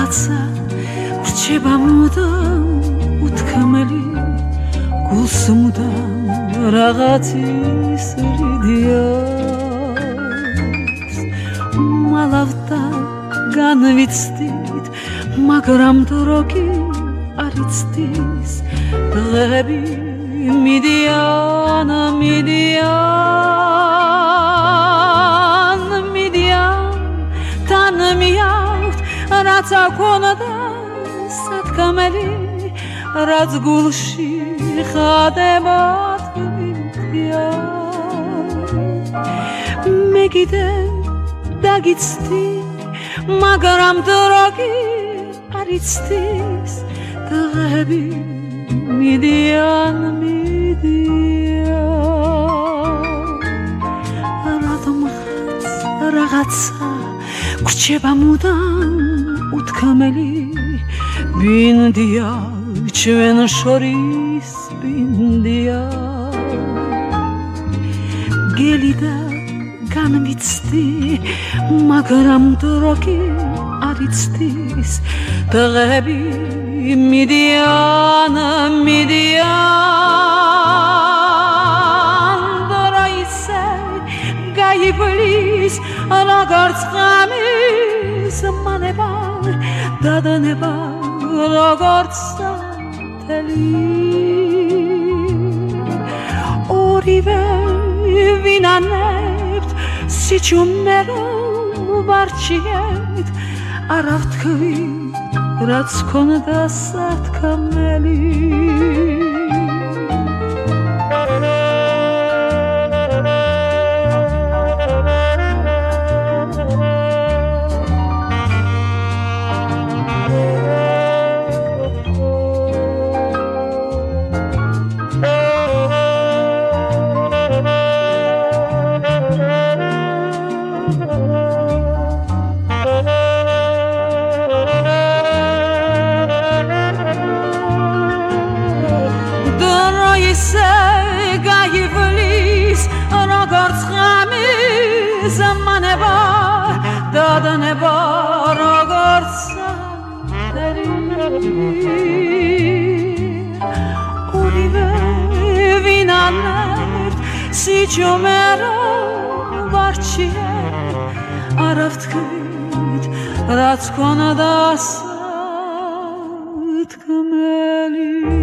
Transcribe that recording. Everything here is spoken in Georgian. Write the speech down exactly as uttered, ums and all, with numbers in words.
რაღაცა ვრჩება მუდამ უთქმელი გულს მუდამ რაღაცის რიდიას მალავდა განვიცდით მაგრამ დრო კი არ იცდის დღეები მიდიან მიდიან მიდიან თან მიაქვთ რაც აქონდა სათქმელი რაც გულში ხადებათ მე კიდევ დაგიცდი მაგრამ დრო კი არ იცდის დღეები მიდიან მიდიან რატომღაც რაღაცა გვრჩება მუდამ უთქმელი ბინდია ჩვენ შორის ბინდია გელიდა განვიცდი მაგრამ დრო კი არ იცდის დღეები მიდიან მიდიან დრო ისე გაივლის როგორც ღამის მანება დადნება როგორც სათელი ორივე ვინანებთ სიჩუმერო ვარჩიეთ არა ვთქვი რაც ქონდა სათქმელი დადნება როგორც სათელი ორივე ვინანებთ სიჩუმერო ვარჩიეთ არა ვთქვით რაც ქონდა სათქმელი